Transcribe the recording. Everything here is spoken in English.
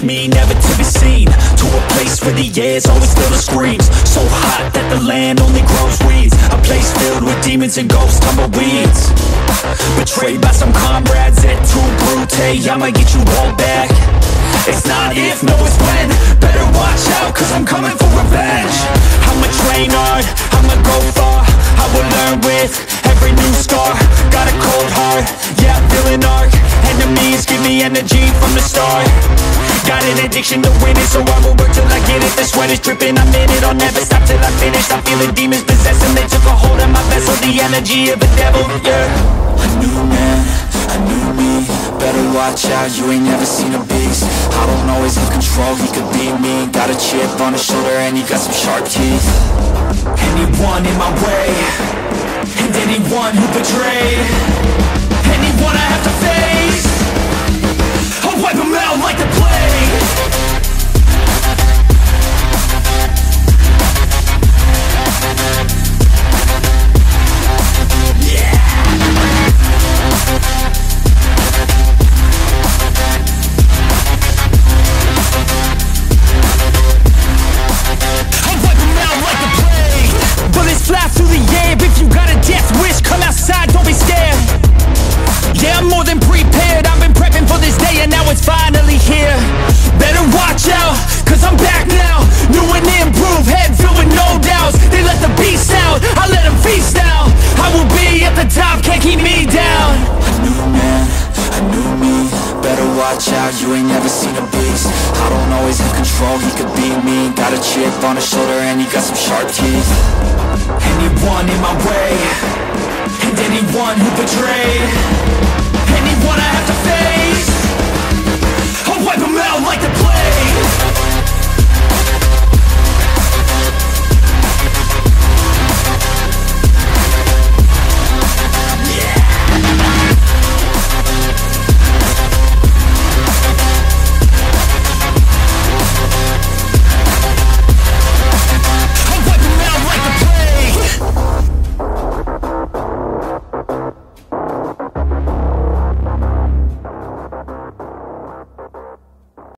banish me, never to be seen, to a place where the air's always filled with screams. So hot that the land only grows weeds. A place filled with demons and ghosts, tumbleweeds. Betrayed by some comrades that too brute. I'ma get you all back. It's not if, no it's when. Better watch out, cause I'm coming for revenge. I'ma train hard, I'ma go far. I will learn with every new scar. Got a cold heart, yeah I'm feeling arc. Enemies give me energy from the start. Got an addiction to winning, so I will work till I get it. The sweat is dripping, I'm in it, I'll never stop till I finish. I'm feeling demons possessing, they took a hold of my vessel. The energy of a devil, yeah. A new man, a new me. Better watch out, you ain't never seen a beast. I don't always have control, he could be me. Got a chip on his shoulder and he got some sharp teeth. Anyone in my way, and anyone who betrayed, anyone I have to face, I'll wipe them out like the plague. Fly through the air, if you got a death wish, come outside, don't be scared. Yeah, I'm more than prepared, I've been prepping for this day and now it's finally here. Better watch out, cause I'm back now. New and improved, head filled with no doubts. They let the beast out, I let them feast now. I will be at the top, can't keep me down. A new man, a new me. Better watch out, you ain't never seen a beast. I don't always have control, he could be me. Got a chip on his shoulder and he got some sharp teeth. Anyone in my way, and anyone who betrayed, anyone I have to face.